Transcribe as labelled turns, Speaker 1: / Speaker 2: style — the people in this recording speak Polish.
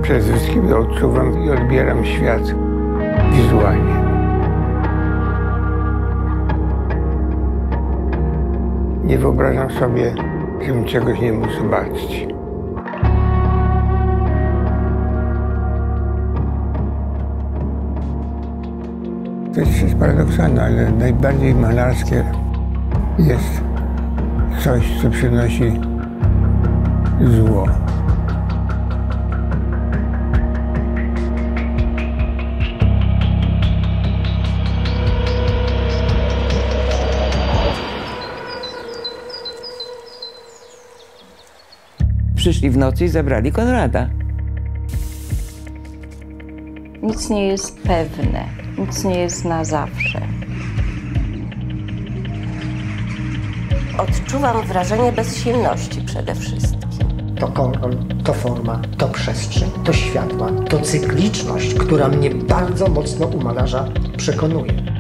Speaker 1: Przede wszystkim odczuwam i odbieram świat wizualnie. Nie wyobrażam sobie, żebym czegoś nie mógł zobaczyć. To jest paradoksalne, ale najbardziej malarskie jest coś, co przynosi zło.
Speaker 2: Przyszli w nocy i zabrali Konrada.
Speaker 3: Nic nie jest pewne, nic nie jest na zawsze.
Speaker 4: Odczuwam wrażenie bezsilności przede wszystkim.
Speaker 5: To kolor, to forma, to przestrzeń, to światła, to cykliczność, która mnie bardzo mocno u malarza przekonuje.